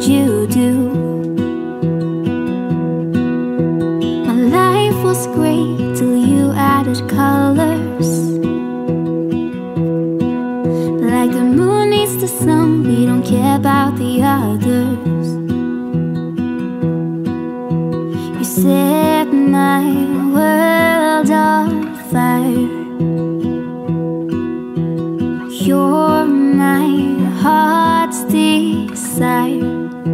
you do. My life was great till you added colors. Like the moon needs the sun, we don't care about the others. You set my world on fire. You're my heart's desire.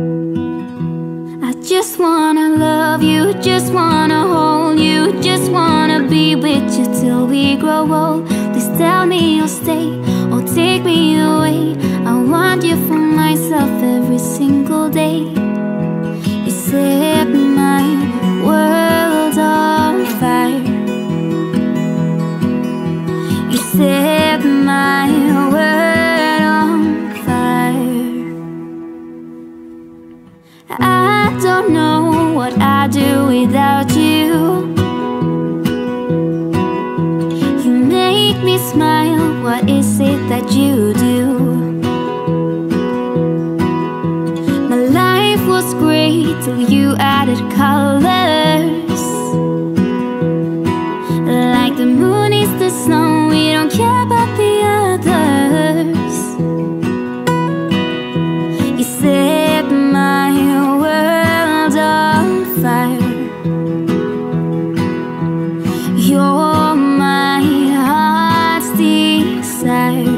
I just wanna love you, just wanna hold you, just wanna be with you till we grow old. Please tell me you'll stay or take me away. I want you for myself every single day. You set my world on fire. You set my world on fire. I don't know what I'd do without you. You make me smile, what is it that you do? My life was great till you added colors. Like the moon is the sun, we don't care about the others. You set my world on fire. You're my heart's desire.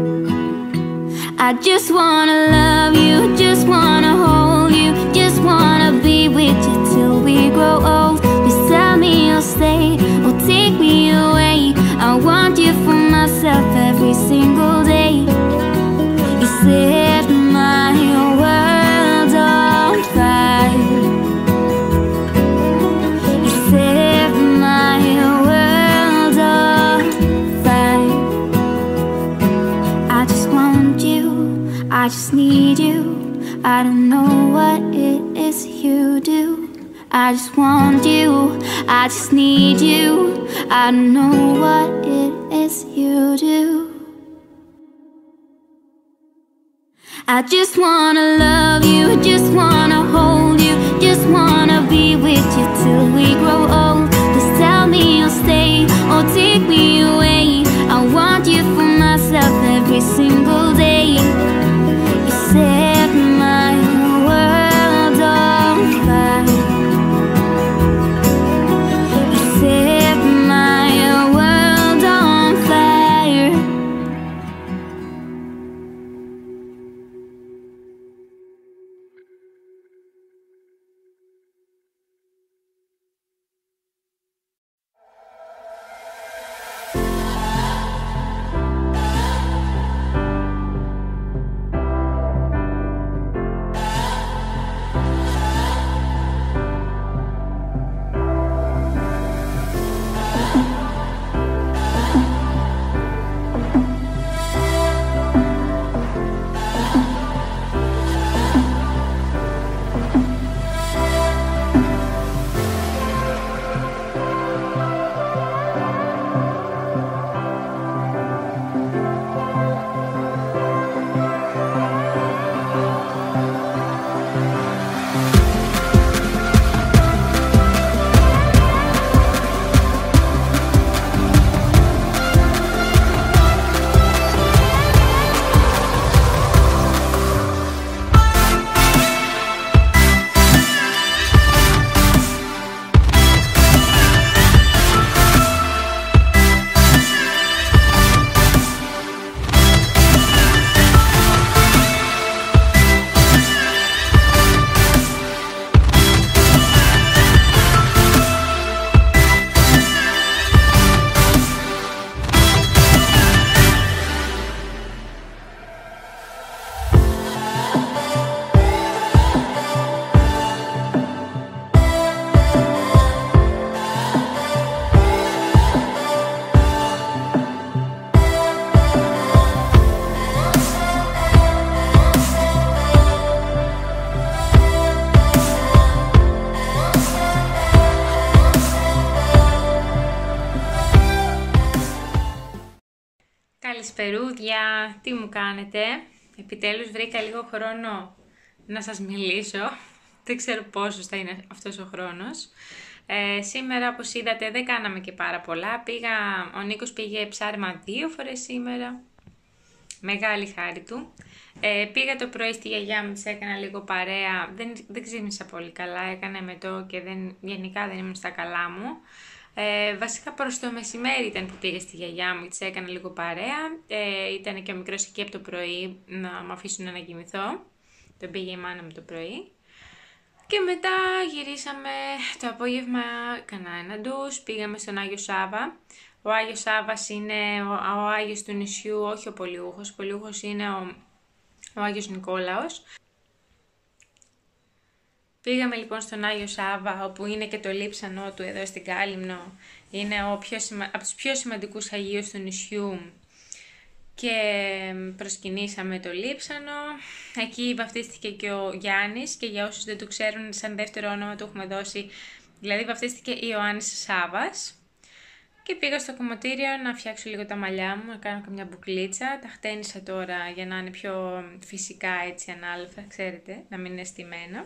I just wanna love you, just wanna hold you, just wanna be with you till we grow old. Please tell me you'll stay or take me away. I want you for myself every single day. You set my world on fire. You set my world on fire. I just want you, I just need you. I don't know what it is you do. I just want you, I just need you. I don't know what it is you do. I just wanna love you, just wanna hold you, just wanna be with you till we grow old. Just tell me you'll stay or take me away. I want you for myself every single day. You set my world on fire. You set my world on fire. Καλησπερούδια, τι μου κάνετε? Επιτέλους βρήκα λίγο χρόνο να σας μιλήσω. Δεν ξέρω πόσος θα είναι αυτός ο χρόνος. Σήμερα, όπως είδατε, δεν κάναμε και πάρα πολλά. Ο Νίκος πήγε ψάρεμα 2 φορές σήμερα. Μεγάλη χάρη του. Πήγα το πρωί στη γιαγιά μου, της έκανα λίγο παρέα. Δεν ξύπνησα πολύ καλά, έκανα εμετό και γενικά δεν ήμουν στα καλά μου. Βασικά προς το μεσημέρι ήταν που πήγα στη γιαγιά μου, της έκανα λίγο παρέα. Ήταν και ο μικρός εκεί από το πρωί να με αφήσουν να κοιμηθώ. Τον πήγε η μάνα μου το πρωί. Και μετά γυρίσαμε το απόγευμα, έκανα ένα ντους, πήγαμε στον Άγιο Σάββα. Ο Άγιος Σάββας είναι ο Άγιος του νησιού, όχι ο Πολιούχος. Ο Πολιούχος είναι ο Άγιος Νικόλαος. Πήγαμε λοιπόν στον Άγιο Σάββα, όπου είναι και το λείψανό του εδώ στην Κάλυμνο. Είναι από τους πιο σημαντικούς Αγίους του νησιού. Και προσκυνήσαμε το λείψανο. Εκεί βαφτίστηκε και ο Γιάννης, και για όσους δεν το ξέρουν, σαν δεύτερο όνομα του έχουμε δώσει, δηλαδή βαφτίστηκε Ιωάννης Σάββας. Και πήγα στο κομμωτήριο να φτιάξω λίγο τα μαλλιά μου, να κάνω καμιά μπουκλίτσα. Τα χτένισα τώρα για να είναι πιο φυσικά, έτσι ανάλαφρα, ξέρετε, να μην είναι στημένα.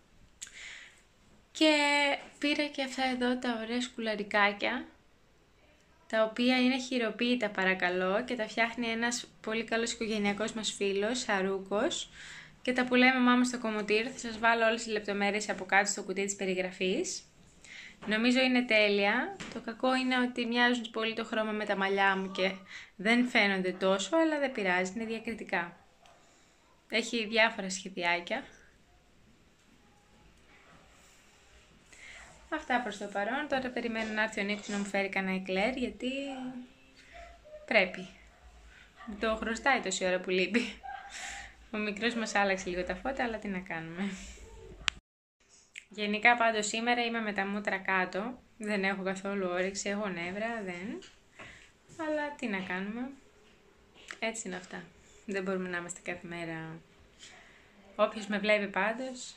Και πήρα και αυτά εδώ τα ωραία σκουλαρικάκια, τα οποία είναι χειροποίητα παρακαλώ, και τα φτιάχνει ένας πολύ καλός οικογενειακός μας φίλος, Σαρούκος, και τα πουλάει η μαμά μου στο κομμωτήριο. Θα σας βάλω όλες τις λεπτομέρειες από κάτω στο κουτί της περιγραφής. Νομίζω είναι τέλεια. Το κακό είναι ότι μοιάζουν πολύ το χρώμα με τα μαλλιά μου και δεν φαίνονται τόσο, αλλά δεν πειράζει, είναι διακριτικά. Έχει διάφορα σχεδιάκια. Αυτά προς το παρόν. Τώρα περιμένω να έρθει ο Νίκος να μου φέρει κανένα εκλέρ, γιατί πρέπει. Το χρωστάει τόση ώρα που λείπει. Ο μικρός μας άλλαξε λίγο τα φώτα, αλλά τι να κάνουμε. Γενικά πάντως σήμερα είμαι με τα μούτρα κάτω. Δεν έχω καθόλου όρεξη, έχω νεύρα, δεν. Αλλά τι να κάνουμε. Έτσι είναι αυτά. Δεν μπορούμε να είμαστε κάθε μέρα. Όποιος με βλέπει πάντως.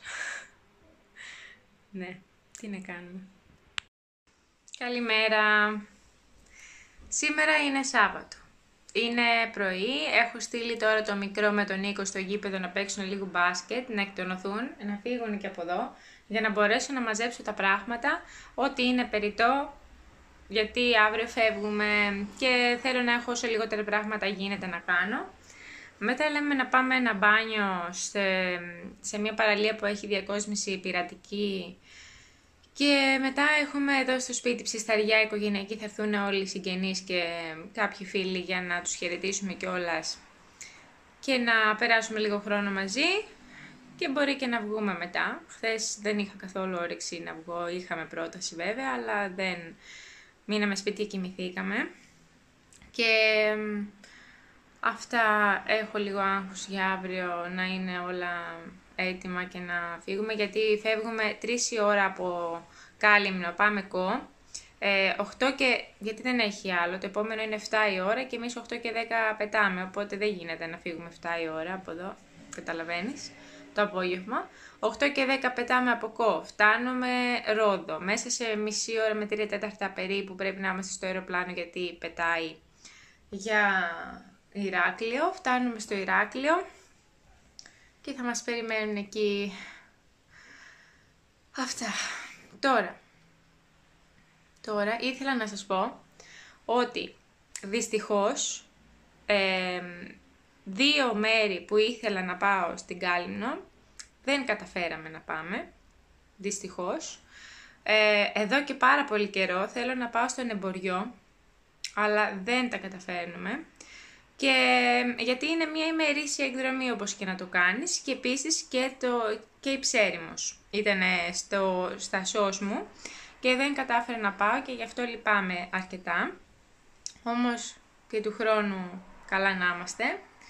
Ναι. Τι να κάνουμε. Καλημέρα. Σήμερα είναι Σάββατο. Είναι πρωί. Έχω στείλει τώρα το μικρό με τον Νίκο στο γήπεδο να παίξουν λίγο μπάσκετ, να εκτονωθούν, να φύγουν και από εδώ, για να μπορέσω να μαζέψω τα πράγματα, ό,τι είναι περιττό, γιατί αύριο φεύγουμε και θέλω να έχω όσο λιγότερα πράγματα γίνεται να κάνω. Μετά λέμε να πάμε ένα μπάνιο σε μια παραλία που έχει διακόσμηση πειρατική. Και μετά έχουμε εδώ στο σπίτι ψισταριά οικογενειακή, θα έρθουν όλοι οι συγγενείς και κάποιοι φίλοι για να τους χαιρετήσουμε κιόλας και να περάσουμε λίγο χρόνο μαζί και μπορεί και να βγούμε μετά. Χθες δεν είχα καθόλου όρεξη να βγω, είχαμε πρόταση βέβαια, αλλά δεν μείναμε σπίτι και κοιμηθήκαμε. Και αυτά, έχω λίγο άγχος για αύριο να είναι όλα έτοιμα και να φύγουμε, γιατί φεύγουμε 3 η ώρα από Κάλυμνο, πάμε Κο, 8 και, γιατί δεν έχει άλλο, το επόμενο είναι 7 η ώρα και εμείς 8 και 10 πετάμε, οπότε δεν γίνεται να φύγουμε 7 η ώρα από εδώ, καταλαβαίνεις, το απόγευμα. 8 και 10 πετάμε από Κο, φτάνουμε Ρόδο, μέσα σε μισή ώρα με 3/4 περίπου πρέπει να είμαστε στο αεροπλάνο, γιατί πετάει για Ηράκλειο, φτάνουμε στο Ηράκλειο και θα μας περιμένουν εκεί. Αυτά. Τώρα ήθελα να σας πω ότι δυστυχώς 2 μέρη που ήθελα να πάω στην Κάλυμνο δεν καταφέραμε να πάμε, δυστυχώς. Εδώ και πάρα πολύ καιρό θέλω να πάω στον Εμποριό, αλλά δεν τα καταφέρνουμε. Και γιατί είναι μια ημερήσια εκδρομή όπως και να το κάνεις, και επίσης και η Ψέριμος ήταν στα σως μου και δεν κατάφερα να πάω και γι' αυτό λυπάμαι αρκετά. Όμως και του χρόνου καλά να είμαστε.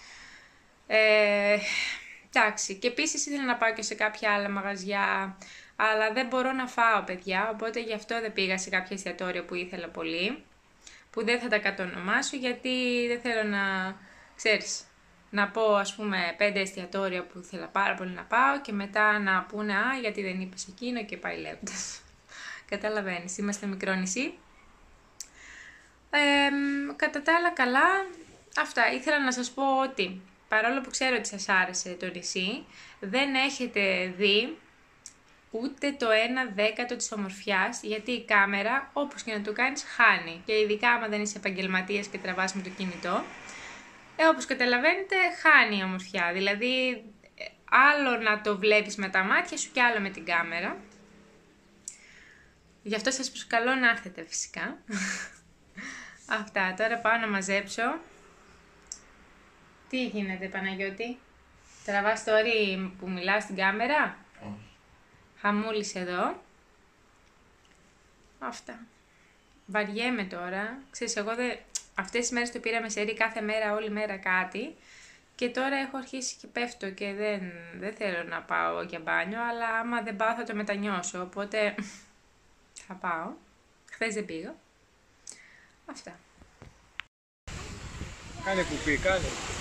Εντάξει, και επίσης ήθελα να πάω και σε κάποια άλλα μαγαζιά, αλλά δεν μπορώ να φάω παιδιά, οπότε γι' αυτό δεν πήγα σε κάποια εστιατόρια που ήθελα πολύ, που δεν θα τα κατονομάσω, γιατί δεν θέλω να, ξέρεις, να πω ας πούμε 5 εστιατόρια που ήθελα πάρα πολύ να πάω και μετά να πούνε γιατί δεν είπες εκείνο και πάει λέγοντας. Καταλαβαίνεις, είμαστε μικρό νησί. Κατά τα άλλα καλά, αυτά. Ήθελα να σας πω ότι παρόλο που ξέρω ότι σας άρεσε το νησί, δεν έχετε δει ούτε το 1/10 της ομορφιάς, γιατί η κάμερα, όπως και να το κάνεις, χάνει. Και ειδικά άμα δεν είσαι επαγγελματίας και τραβάς με το κινητό, όπως καταλαβαίνετε, χάνει η ομορφιά. Δηλαδή, άλλο να το βλέπεις με τα μάτια σου και άλλο με την κάμερα. Γι' αυτό σας προσκαλώ να έρθετε φυσικά. Αυτά, τώρα πάω να μαζέψω. Τι γίνεται, Παναγιώτη? Τραβάς το όρι που μιλάω στην κάμερα? Χαμούλης εδώ. Αυτά. Βαριέμαι τώρα. Ξέρεις, εγώ αυτές τις μέρες το πήραμε σε κάθε μέρα, όλη μέρα κάτι. Και τώρα έχω αρχίσει και πέφτω και δεν θέλω να πάω για μπάνιο, αλλά άμα δεν πάω θα το μετανιώσω, οπότε θα πάω. Χθες δεν πήγα. Αυτά. Κάνε κουπί, κάνε.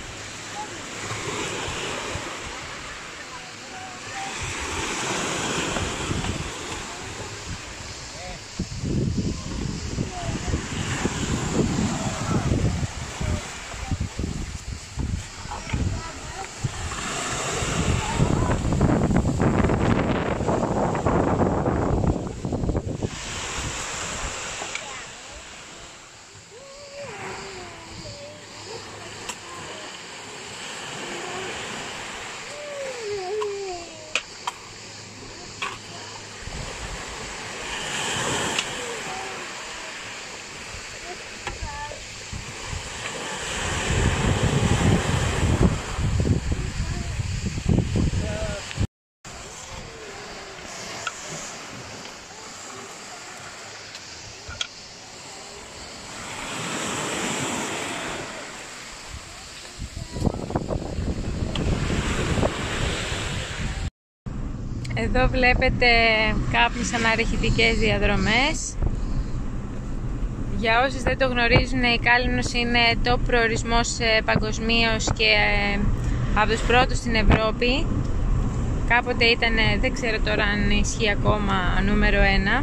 Εδώ βλέπετε κάποιες αναρρεχητικές διαδρομές. Για όσους δεν το γνωρίζουν, η Κάλυμνος είναι top προορισμός παγκοσμίως και από τους πρώτους στην Ευρώπη. Κάποτε ήταν, δεν ξέρω τώρα αν ισχύει ακόμα, νούμερο 1.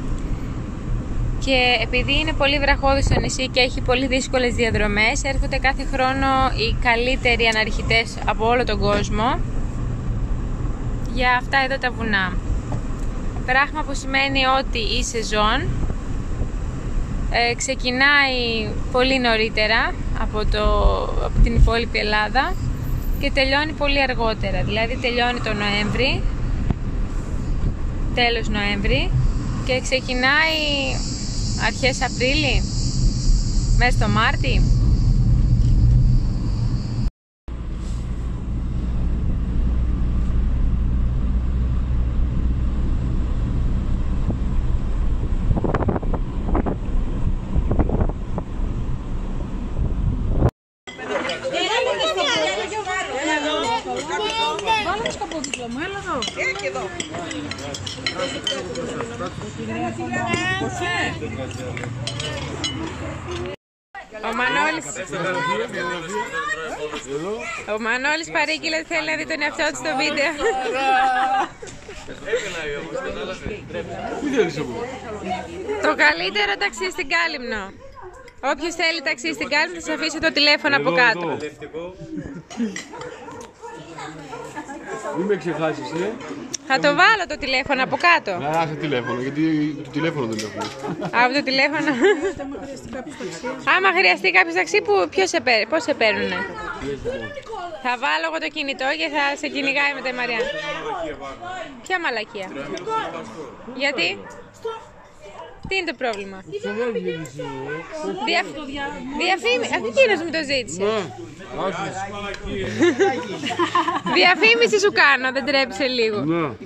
Και επειδή είναι πολύ βραχώδης το νησί και έχει πολύ δύσκολες διαδρομές, έρχονται κάθε χρόνο οι καλύτεροι αναρρεχητές από όλο τον κόσμο για αυτά εδώ τα βουνά. Πράγμα που σημαίνει ότι η σεζόν ξεκινάει πολύ νωρίτερα από την υπόλοιπη Ελλάδα και τελειώνει πολύ αργότερα. Δηλαδή τελειώνει το Νοέμβρη, τέλος Νοέμβρη, και ξεκινάει αρχές Απρίλη, μέσα στο Μάρτι. Ο Μανώλης παρήγγειλε ότι θέλει να δει τον εαυτό του στο βίντεο. Το καλύτερο ταξί στην Κάλυμνο. Όποιος θέλει ταξί στην Κάλυμνο, θα σας αφήσω το τηλέφωνο από κάτω. Μην με ξεχάσεις, Θα το βάλω το τηλέφωνο από κάτω. Να άσε τηλέφωνο, γιατί το τηλέφωνο δεν έχουμε. Από το τηλέφωνο. Άμα χρειαστεί κάποιος ταξί, πώς σε παίρνουνε? Θα βάλω εγώ το κινητό και θα σε κυνηγάει μετά η Μαριάννα. Ποια μαλακία? Γιατί? Τι είναι το πρόβλημα? Διαφήμιση. Αυτή εκείνος μου το ζήτησε. Διαφήμιση σου κάνω, δεν τρέψε λίγο.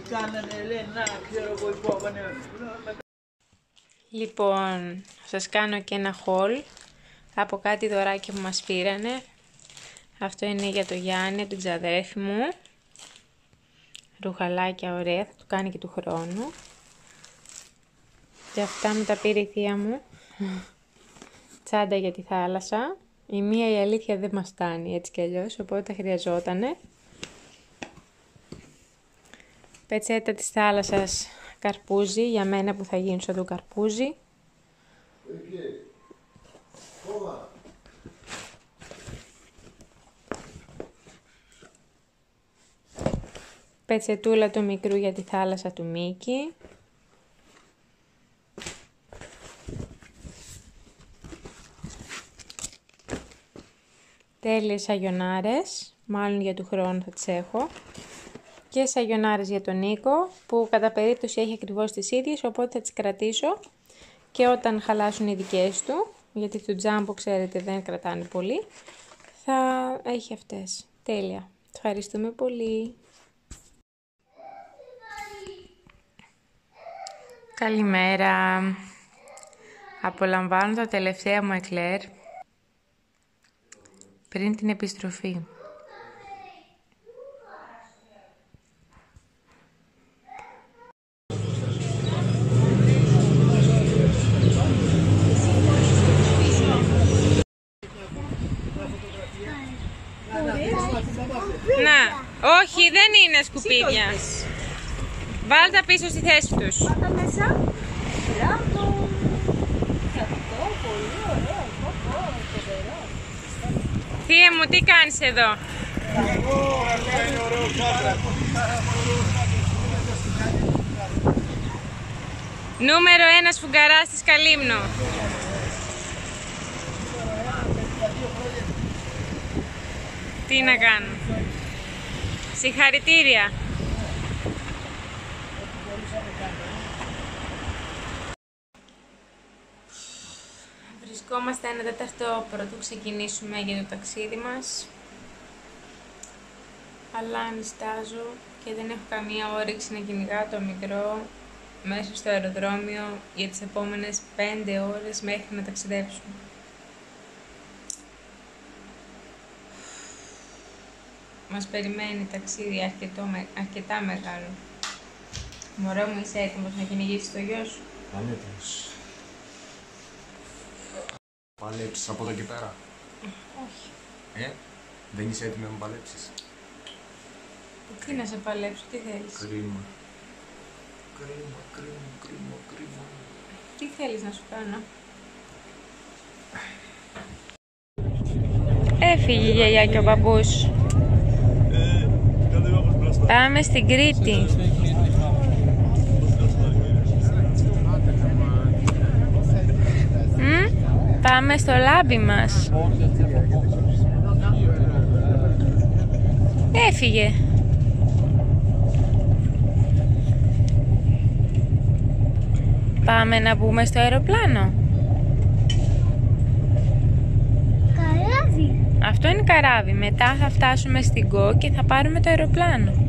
Λοιπόν, σας κάνω και ένα haul από κάτι δωράκια που μας πήρανε. Αυτό είναι για το Γιάννη, τον ξαδέρφη μου. Ρουχαλάκια ωραία, θα το κάνει και του χρόνου. Και αυτά μου τα πήρε η θεία μου. Τσάντα για τη θάλασσα. Η μία, η αλήθεια, δεν μας φτάνει έτσι κι αλλιώς, οπότε τα χρειαζότανε. Πετσέτα της θάλασσας καρπούζι, για μένα που θα γίνω σαν το καρπούζι. Πετσετούλα του μικρού για τη θάλασσα του Μίκη. Τέλειες σαγιονάρες, μάλλον για του χρόνου θα τις έχω. Και σαγιονάρες για τον Νίκο, που κατά περίπτωση έχει ακριβώς τις ίδιες, οπότε θα τις κρατήσω. Και όταν χαλάσουν οι δικές του, γιατί του Τζάμπο ξέρετε δεν κρατάνε πολύ, θα έχει αυτές. Τέλεια. Ευχαριστούμε πολύ. Καλημέρα. Απολαμβάνω τα τελευταία μου εκλέρ πριν την επιστροφή. Να, όχι, δεν είναι σκουπίδια. Βάλ' τα πίσω στη θέση τους. Πάτα μέσα. Μπράβο. Αυτό, πολύ ωραίο. Φοβερό. Θεία μου, τι κάνεις εδώ? Νούμερο 1 σφουγγαράς της Καλύμνου. Τι να κάνω. Συγχαρητήρια. Βρισκόμαστε 1/4 πρωτού ξεκινήσουμε για το ταξίδι μας. Αλλά νηστάζω και δεν έχω καμία όρεξη να κυνηγάω το μικρό μέσα στο αεροδρόμιο για τις επόμενες 5 ώρες μέχρι να ταξιδέψουμε. Μας περιμένει ταξίδι αρκετά μεγάλο. Μωρό μου, είσαι έτοιμος να κυνηγήσεις το γιο σου? Ανέτοιμος. Παλέψεις από εδώ και πέρα? Όχι. Δεν είσαι έτοιμη να με παλέψεις? Τι να σε παλέψω, τι θέλεις? Κρίμα. Τι θέλεις να σου κάνω? Έφυγε η γιαγιά και ο μπαμπούς. Πάμε στην Κρήτη. Πάμε στο λάμπι μας. Έφυγε. Πάμε να μπούμε στο αεροπλάνο. Καράβι. Αυτό είναι καράβι. Μετά θα φτάσουμε στην Κο και θα πάρουμε το αεροπλάνο.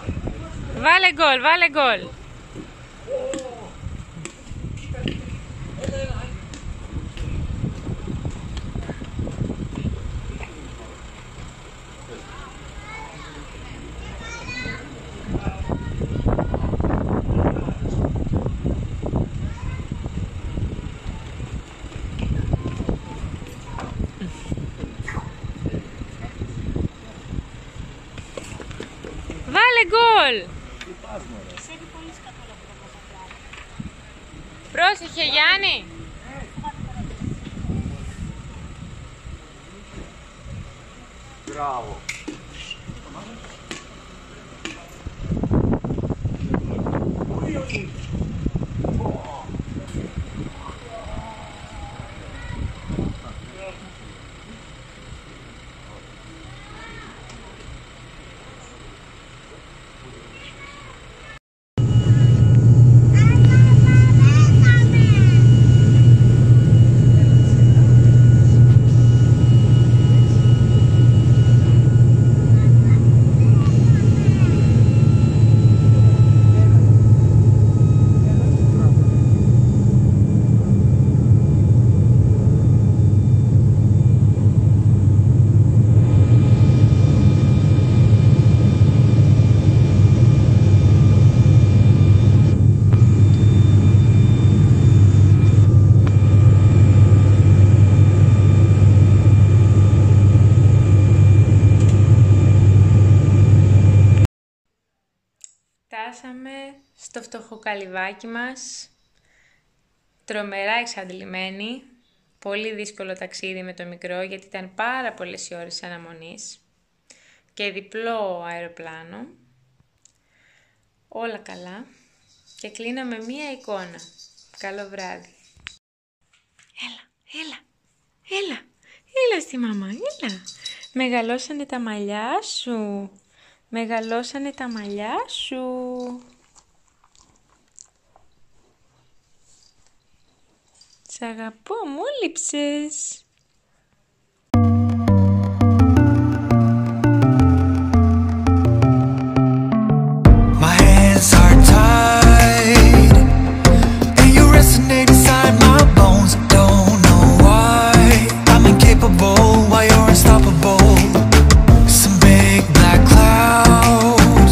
Βάλε γκολ, βάλε γκολ. γκολ! Πρόσεχε Γιάννη! Μπράβο. Φτάσαμε στο φτωχοκαλυβάκι μας, τρομερά εξαντλημένοι, πολύ δύσκολο ταξίδι με το μικρό γιατί ήταν πάρα πολλές οι ώρες αναμονής και διπλό αεροπλάνο, όλα καλά και κλείναμε μία εικόνα. Καλό βράδυ. Έλα στη μαμά, έλα. Μεγαλώσανε τα μαλλιά σου. Μεγαλώσανε τα μαλλιά σου. Σ' αγαπώ, μου λείψες.